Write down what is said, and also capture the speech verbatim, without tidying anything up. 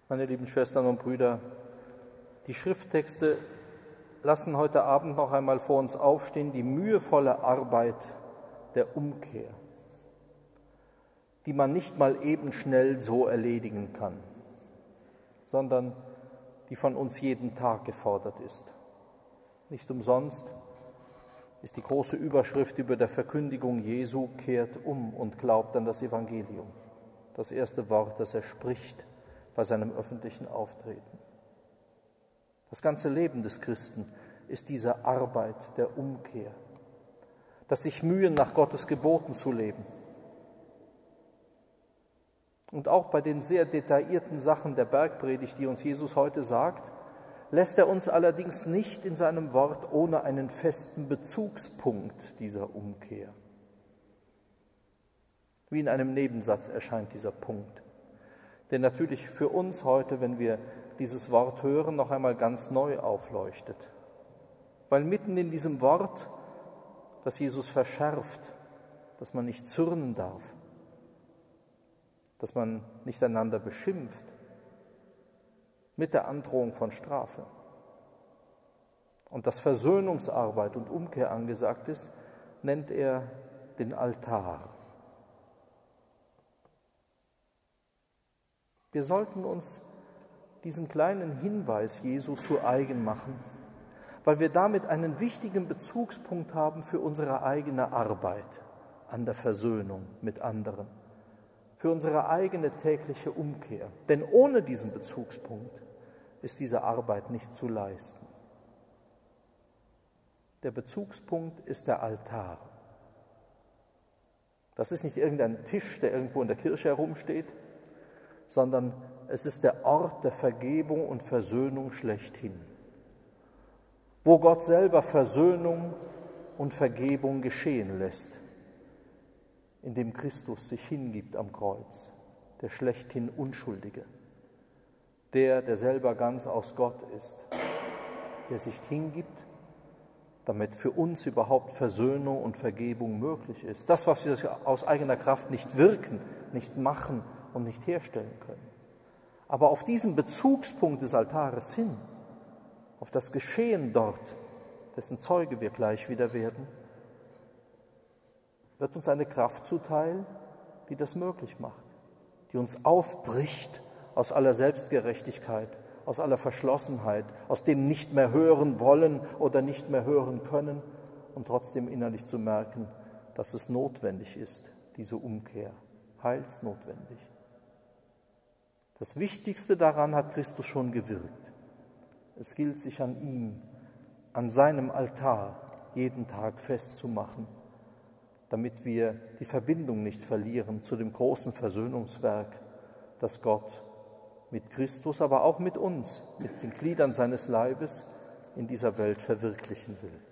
Meine lieben Schwestern und Brüder, die Schrifttexte lassen heute Abend noch einmal vor uns aufstehen, die mühevolle Arbeit der Umkehr, die man nicht mal eben schnell so erledigen kann, sondern die von uns jeden Tag gefordert ist. Nicht umsonst ist die große Überschrift über der Verkündigung Jesu: kehrt um und glaubt an das Evangelium. Das erste Wort, das er spricht bei seinem öffentlichen Auftreten. Das ganze Leben des Christen ist diese Arbeit der Umkehr, das sich mühen, nach Gottes Geboten zu leben. Und auch bei den sehr detaillierten Sachen der Bergpredigt, die uns Jesus heute sagt, lässt er uns allerdings nicht in seinem Wort ohne einen festen Bezugspunkt dieser Umkehr. Wie in einem Nebensatz erscheint dieser Punkt, der natürlich für uns heute, wenn wir dieses Wort hören, noch einmal ganz neu aufleuchtet. Weil mitten in diesem Wort, das Jesus verschärft, dass man nicht zürnen darf, dass man nicht einander beschimpft, mit der Androhung von Strafe. Und dass Versöhnungsarbeit und Umkehr angesagt ist, nennt er den Altar. Wir sollten uns diesen kleinen Hinweis Jesu zu eigen machen, weil wir damit einen wichtigen Bezugspunkt haben für unsere eigene Arbeit an der Versöhnung mit anderen, für unsere eigene tägliche Umkehr. Denn ohne diesen Bezugspunkt ist diese Arbeit nicht zu leisten. Der Bezugspunkt ist der Altar. Das ist nicht irgendein Tisch, der irgendwo in der Kirche herumsteht, sondern es ist der Ort der Vergebung und Versöhnung schlechthin, wo Gott selber Versöhnung und Vergebung geschehen lässt, indem Christus sich hingibt am Kreuz, der schlechthin Unschuldige, der, der selber ganz aus Gott ist, der sich hingibt, damit für uns überhaupt Versöhnung und Vergebung möglich ist. Das, was wir aus eigener Kraft nicht wirken, nicht machen und nicht herstellen können. Aber auf diesen Bezugspunkt des Altares hin, auf das Geschehen dort, dessen Zeuge wir gleich wieder werden, wird uns eine Kraft zuteil, die das möglich macht, die uns aufbricht aus aller Selbstgerechtigkeit, aus aller Verschlossenheit, aus dem nicht mehr hören wollen oder nicht mehr hören können und trotzdem innerlich zu merken, dass es notwendig ist, diese Umkehr, heilsnotwendig. Das Wichtigste daran hat Christus schon gewirkt. Es gilt, sich an ihm, an seinem Altar jeden Tag festzumachen, damit wir die Verbindung nicht verlieren zu dem großen Versöhnungswerk, das Gott mit Christus, aber auch mit uns, mit den Gliedern seines Leibes in dieser Welt verwirklichen will.